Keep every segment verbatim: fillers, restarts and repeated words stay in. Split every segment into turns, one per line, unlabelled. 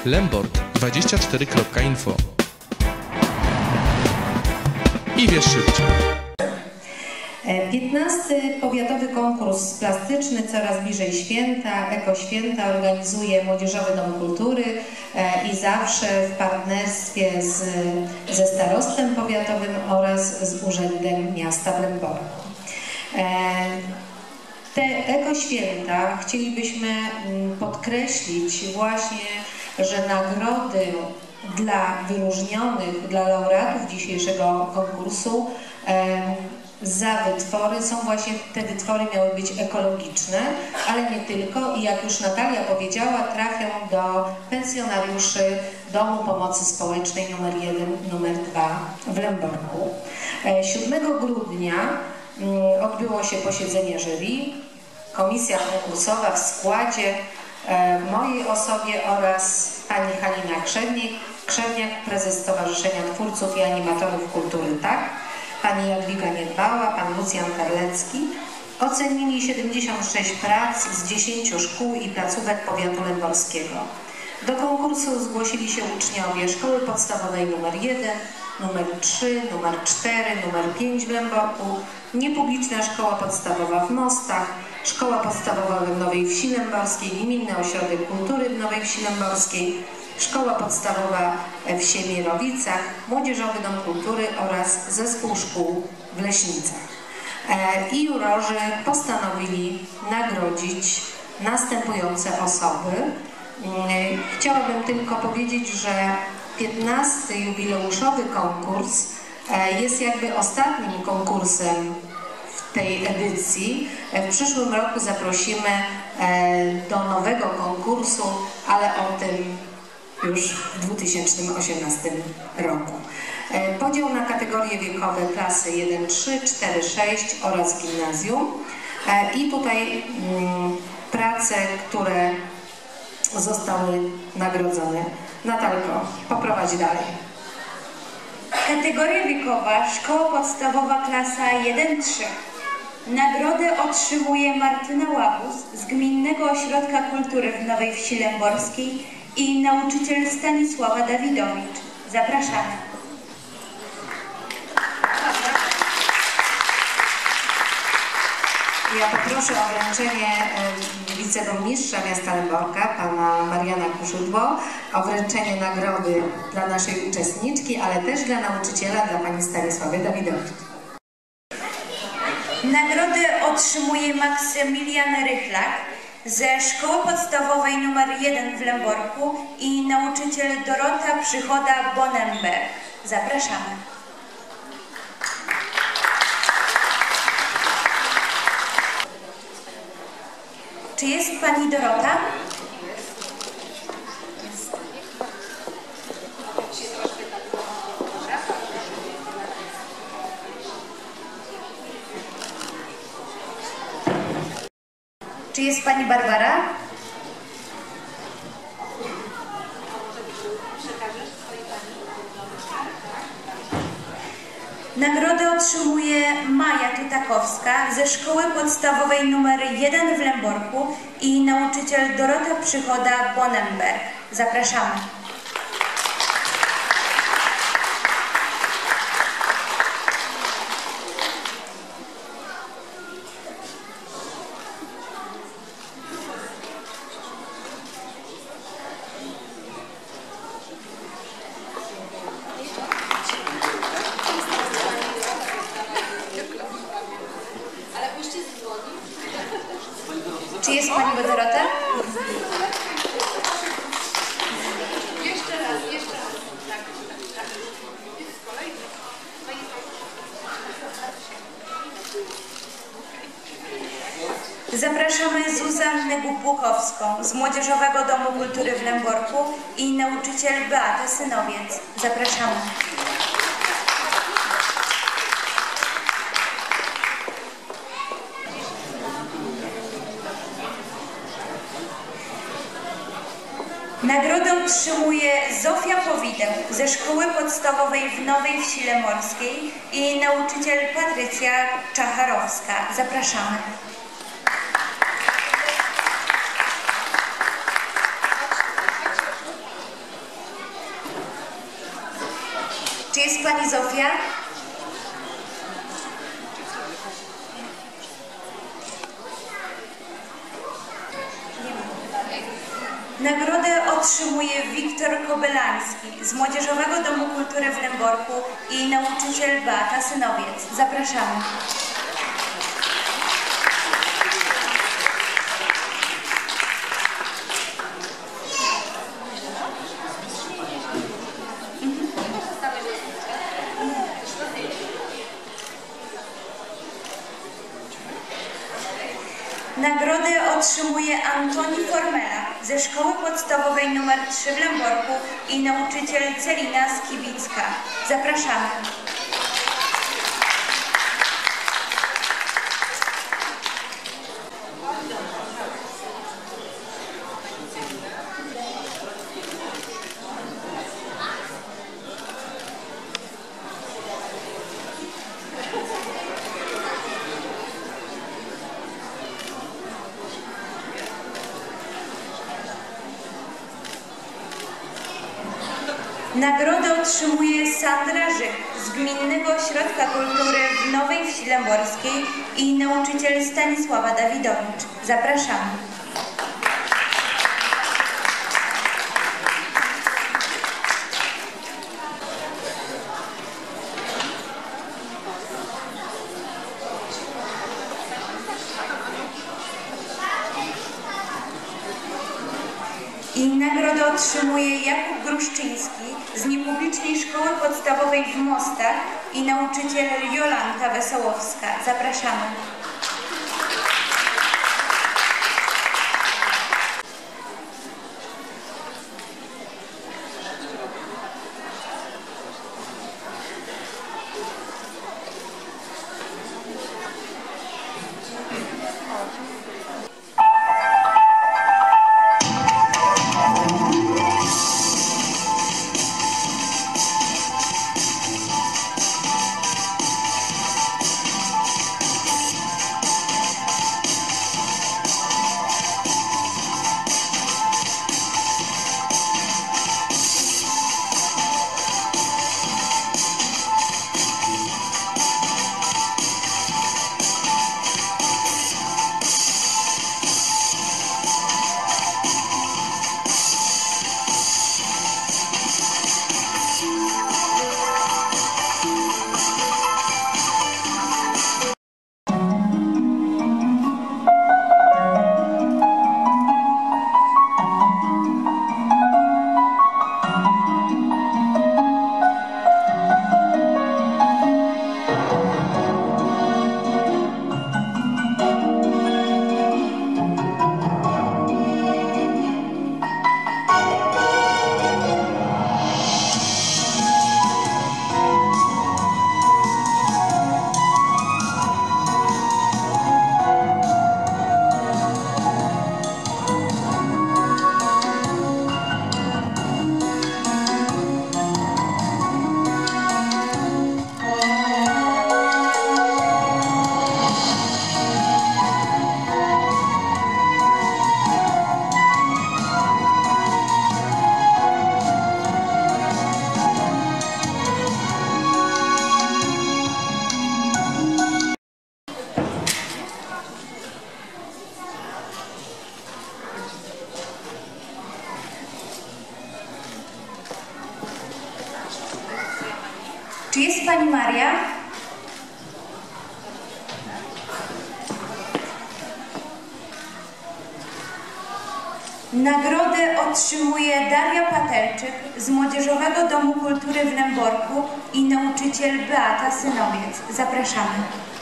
lembord dwadzieścia cztery kropka info. I wiesz szybciej.
piętnasty Powiatowy Konkurs Plastyczny Coraz Bliżej Święta, Ekoświęta organizuje Młodzieżowy Dom Kultury i zawsze w partnerstwie z, ze Starostwem Powiatowym oraz z Urzędem Miasta w Lęborku. Te Ekoświęta chcielibyśmy podkreślić właśnie, że nagrody dla wyróżnionych, dla laureatów dzisiejszego konkursu za wytwory są właśnie, te wytwory miały być ekologiczne, ale nie tylko i jak już Natalia powiedziała, trafią do pensjonariuszy Domu Pomocy Społecznej numer jeden, numer dwa w Lęborku. siódmego grudnia odbyło się posiedzenie jury, komisja konkursowa w składzie mojej osobie oraz pani Halina Krzewniak, Krzewniak, prezes Stowarzyszenia Twórców i Animatorów Kultury Tak, pani Jadwiga Niedbała, pan Lucjan Terlecki. Ocenili siedemdziesiąt sześć prac z dziesięciu szkół i placówek powiatu lęborskiego. Do konkursu zgłosili się uczniowie Szkoły Podstawowej numer jeden, numer trzy, numer cztery, numer pięć w Lęborku, Niepubliczna Szkoła Podstawowa w Mostach, Szkoła Podstawowa w Nowej Wsi Lęborskiej, Gminny Ośrodek Kultury w Nowej Wsi Lęborskiej, Szkoła Podstawowa w Siemierowicach, Młodzieżowy Dom Kultury oraz Zespół Szkół w Leśnicach. I jurorzy postanowili nagrodzić następujące osoby. Chciałabym tylko powiedzieć, że piętnasty jubileuszowy konkurs jest jakby ostatnim konkursem w tej edycji. W przyszłym roku zaprosimy do nowego konkursu, ale o tym już w dwa tysiące osiemnastym roku. Podział na kategorie wiekowe klasy jeden, trzy, cztery, sześć oraz gimnazjum. I tutaj mm, prace, które zostały nagrodzone. Natalko, poprowadź dalej.
Kategoria wiekowa Szkoła Podstawowa klasa jeden trzy. Nagrodę otrzymuje Martyna Łabus z Gminnego Ośrodka Kultury w Nowej Wsi Lęborskiej i nauczyciel Stanisława Dawidowicz. Zapraszamy.
Ja poproszę o wręczenie wiceburmistrza miasta Lęborka, pana Mariana Kuszydło, o wręczenie nagrody dla naszej uczestniczki, ale też dla nauczyciela, dla pani Stanisławy Dawidowicz.
Nagrodę otrzymuje Maksymilian Rychlak ze Szkoły Podstawowej numer jeden w Lęborku i nauczyciel Dorota Przychoda-Bonenberg. Zapraszamy. Czy jest pani Dorota? Czy jest pani Barbara? Nagrodę otrzymuje Maja Tutakowska ze Szkoły Podstawowej nr jeden w Lęborku i nauczyciel Dorota Przychoda-Bonenberg. Zapraszamy. Czy jest pani Dorota?
Jeszcze raz, jeszcze raz. Tak, tak.
Zapraszamy Zuzannę Bubłukowską z Młodzieżowego Domu Kultury w Lęborku i nauczyciel Beatę Synowiec. Zapraszamy. Nagrodę otrzymuje Zofia Powideł ze Szkoły Podstawowej w Nowej Wsi Lemorskiej i nauczyciel Patrycja Czacharowska. Zapraszamy. jest pani Zofia? Nagrodę otrzymuje Wiktor Kobelański z Młodzieżowego Domu Kultury w Lęborku i nauczyciel Beata Synowiec. Zapraszamy. Nagrodę otrzymuje Antoni Formela ze Szkoły Podstawowej nr trzy w Lęborku i nauczyciel Celina Skibicka. Zapraszamy. Nagrodę otrzymuje Sandra Żyk z Gminnego Ośrodka Kultury w Nowej Wsi Lęborskiej i nauczyciel Stanisława Dawidowicz. Zapraszamy. I nagrodę otrzymuje Jakub Gruszczyński z Niepublicznej Szkoły Podstawowej w Mostach i nauczyciel Jolanta Wesołowska. Zapraszamy. Czy jest pani Maria? Nagrodę otrzymuje Daria Patelczyk z Młodzieżowego Domu Kultury w Lęborku i nauczyciel Beata Synowiec. Zapraszamy.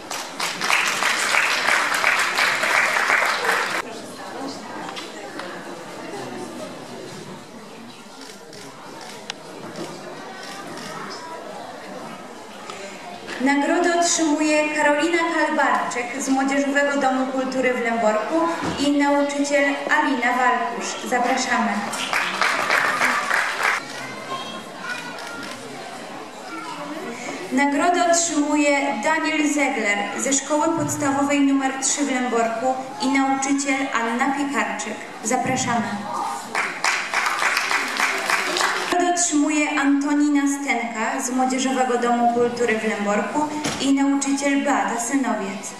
Nagrodę otrzymuje Karolina Kalbarczyk z Młodzieżowego Domu Kultury w Lęborku i nauczyciel Alina Walkusz. Zapraszamy. Nagrodę otrzymuje Daniel Zegler ze Szkoły Podstawowej nr trzy w Lęborku i nauczyciel Anna Piekarczyk. Zapraszamy. Nagrodę otrzymuje Antonina Stenka z Młodzieżowego Domu Kultury w Lęborku i nauczyciel Beata Synowiec.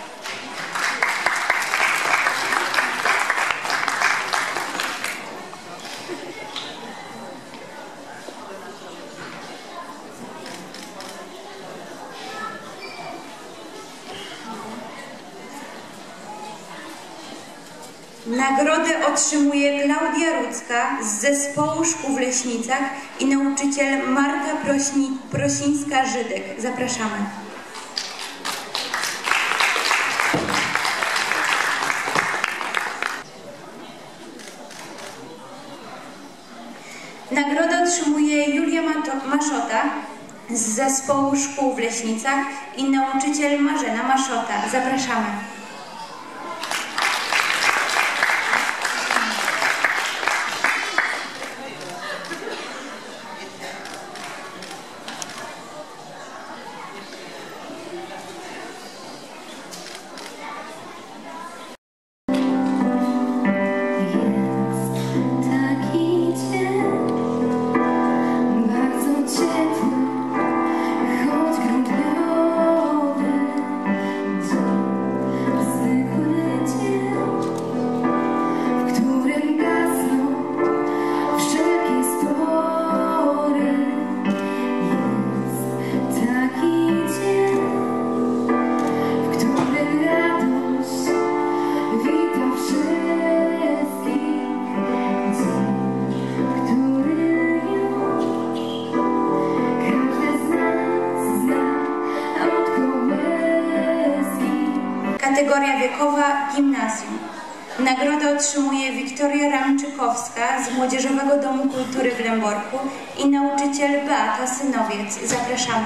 Nagrodę otrzymuje Klaudia Rudzka z Zespołu Szkół w Leśnicach i nauczyciel Marta Prośni, Prosińska-Żydek. Zapraszamy. Nagrodę otrzymuje Julia Maszota z Zespołu Szkół w Leśnicach i nauczyciel Marzena Maszota. Zapraszamy. Kategoria wiekowa gimnazjum. Nagrodę otrzymuje Wiktoria Ramczykowska z Młodzieżowego Domu Kultury w Lęborku i nauczyciel Beata Synowiec. Zapraszamy.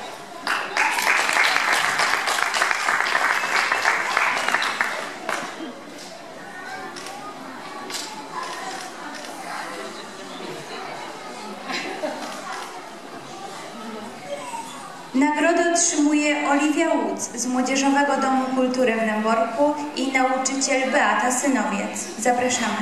Nagrodę otrzymuje Oliwia Łódź z Młodzieżowego Domu Kultury w Lęborku i nauczyciel Beata Synowiec. Zapraszamy.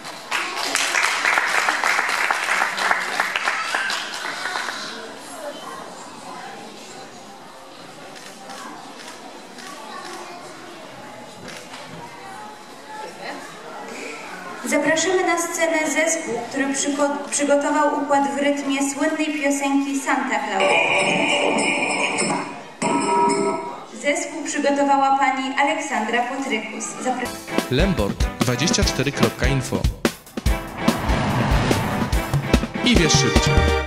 Zapraszamy na scenę zespół, który przygotował układ w rytmie słynnej piosenki Santa Claus. Zespół przygotowała pani Aleksandra Płotrykus. Zapra
Lembord dwadzieścia cztery kropka info. I wiesz szybciej.